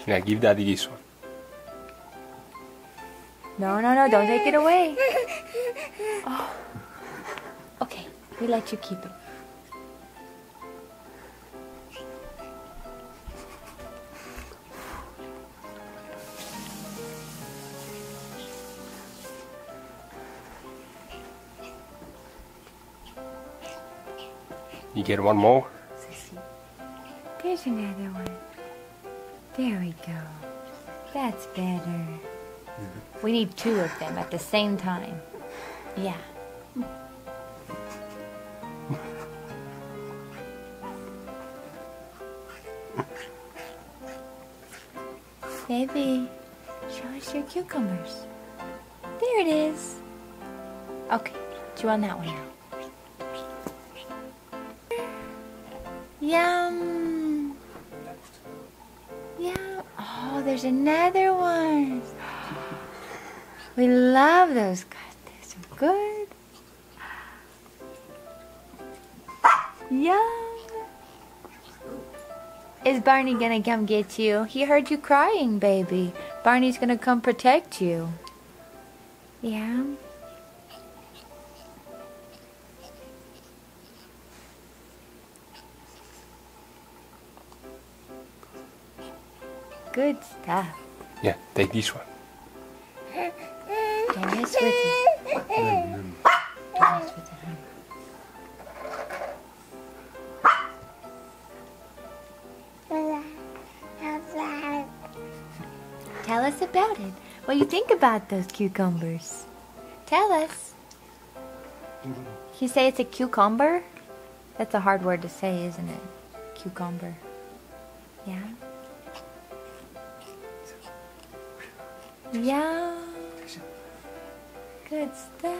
Now give Daddy this one. No, don't take it away. Oh. Okay, we let you keep it. You get one more? There's another one. There we go. That's better. We need two of them at the same time. Yeah. Baby, show us your cucumbers. There it is. Okay, chew on that one now. Yum! Yum! Oh, there's another one. We love those guys. They're so good. Yum! Is Barney gonna come get you? He heard you crying, baby. Barney's gonna come protect you. Yeah? Good stuff. Yeah, take this one. Don't mess with it. Don't mess with it, honey. Tell us about it. What do you think about those cucumbers? Tell us. You say it's a cucumber? That's a hard word to say, isn't it? Cucumber. Yeah? Yeah. Good stuff.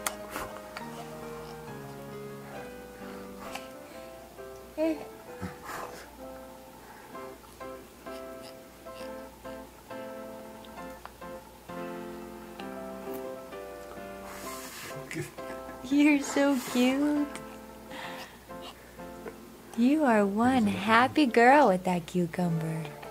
You're so cute. You are one happy girl with that cucumber.